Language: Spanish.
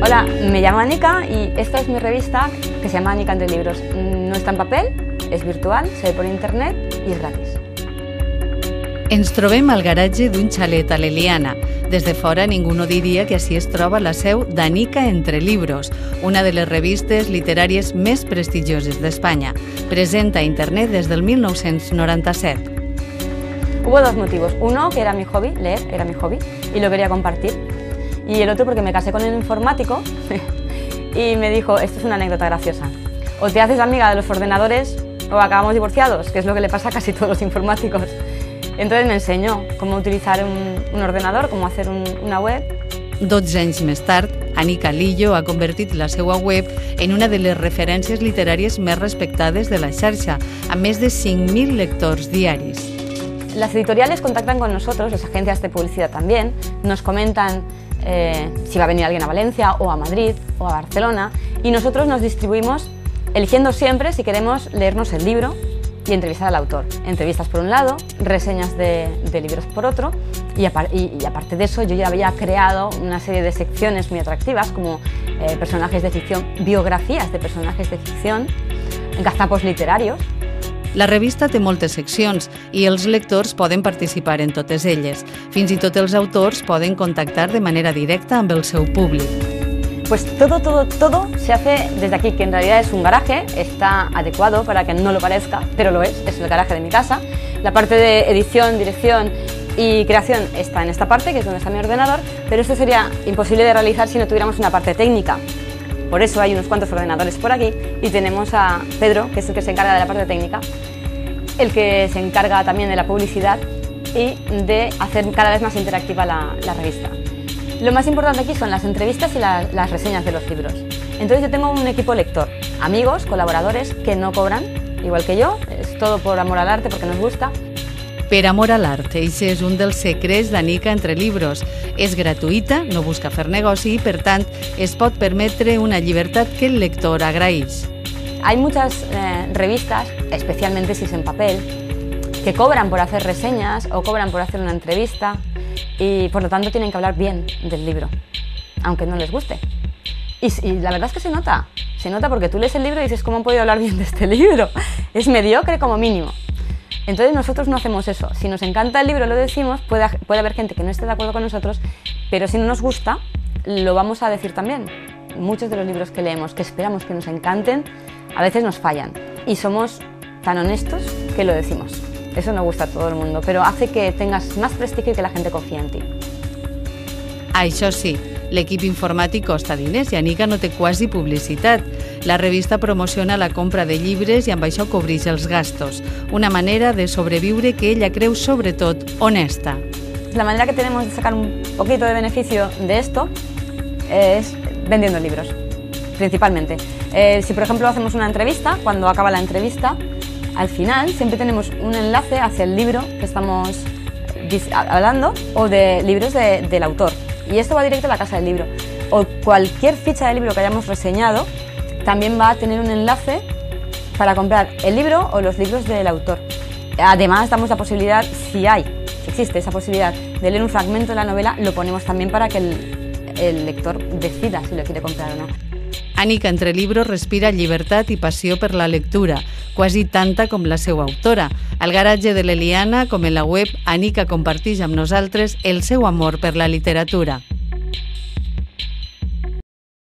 Hola, me llamo Anika y esta es mi revista que se llama Anika entre libros. No está en papel, és virtual, se ve por internet i és gratis. Ens trobem al garatge d'un xalet a l'Eliana. Des de fora ningú no diria que així es troba la seu d'Anika entre libros, una de les revistes literàries més prestigioses d'Espanya, present a internet des del 1997. Hubo dos motivos. Uno, que era mi hobby, leer era mi hobby y lo quería compartir. Y el otro porque me casé con un informático y me dijo, esto es una anécdota graciosa. O te haces amiga de los ordenadores o acabamos divorciados, que es lo que le pasa a casi todos los informáticos. Entonces me enseñó cómo utilizar un ordenador, cómo hacer una web. 12 anys més tard, Anika Lillo ha convertit la seva web en una de les referències literàries més respectades de la xarxa, amb més de 5.000 lectors diaris. Las editoriales contactan con nosotros, las agencias de publicidad también, nos comentan si va a venir alguien a Valencia o a Madrid o a Barcelona y nosotros nos distribuimos eligiendo siempre si queremos leernos el libro y entrevistar al autor. Entrevistas por un lado, reseñas de libros por otro y aparte de eso yo ya había creado una serie de secciones muy atractivas como personajes de ficción, biografías de personajes de ficción, gazapos literarios. La revista té moltes seccions i els lectors poden participar en totes elles. Fins i tot els autors poden contactar de manera directa amb el seu públic. Pues todo se hace desde aquí, que en realidad es un garaje, está adecuado para que no lo parezca, pero lo es el garaje de mi casa. La parte de edición, dirección y creación está en esta parte, que es donde está mi ordenador, pero esto sería imposible de realizar si no tuviéramos una parte técnica. Por eso hay unos cuantos ordenadores por aquí y tenemos a Pedro, que es el que se encarga de la parte técnica, el que se encarga también de la publicidad y de hacer cada vez más interactiva la revista. Lo más importante aquí son las entrevistas y las reseñas de los libros. Entonces yo tengo un equipo lector, amigos, colaboradores que no cobran, igual que yo, es todo por amor al arte, porque nos gusta. Per amor a l'art, això és un dels secrets d'Anika entre libros. És gratuïta, no busca fer negoci i, per tant, es pot permetre una llibertat que el lector agraeix. Hay muchas revistas, especialmente si es en papel, que cobran por hacer reseñas o cobran por hacer una entrevista y por lo tanto tienen que hablar bien del libro, aunque no les guste. Y la verdad es que se nota porque tú lees el libro y dices, ¿cómo han podido hablar bien de este libro? Es mediocre como mínimo. Entonces nosotros no hacemos eso. Si nos encanta el libro, lo decimos, puede haber gente que no esté de acuerdo con nosotros, pero si no nos gusta, lo vamos a decir también. Muchos de los libros que leemos, que esperamos que nos encanten, a veces nos fallan. Y somos tan honestos que lo decimos. Eso no gusta a todo el mundo, pero hace que tengas más prestigio y que la gente confíe en ti. Això sí, l'equip informàtic costa diners i Anika no té quasi publicitat. La revista promociona la compra de llibres i amb això cobreix els gastos. Una manera de sobreviure que ella creu sobretot honesta. La manera que tenemos de sacar un poquito de beneficio de esto es vendiendo libros, principalmente. Si por ejemplo hacemos una entrevista, cuando acaba la entrevista, al final siempre tenemos un enlace hacia el libro que estamos hablando o de libros del autor. Y esto va directo a la casa del libro. O cualquier ficha de libro que hayamos reseñado también va a tener un enlace para comprar el libro o los libros del autor. Además damos la posibilidad, si existe esa posibilidad de leer un fragmento de la novela, lo ponemos también para que el lector decida si lo quiere comprar o no. Anika entre libros respira llibertat i passió per la lectura, quasi tanta com la seva autora. Al garatge de l'Eliana, com en la web, Anika comparteix amb nosaltres el seu amor per la literatura.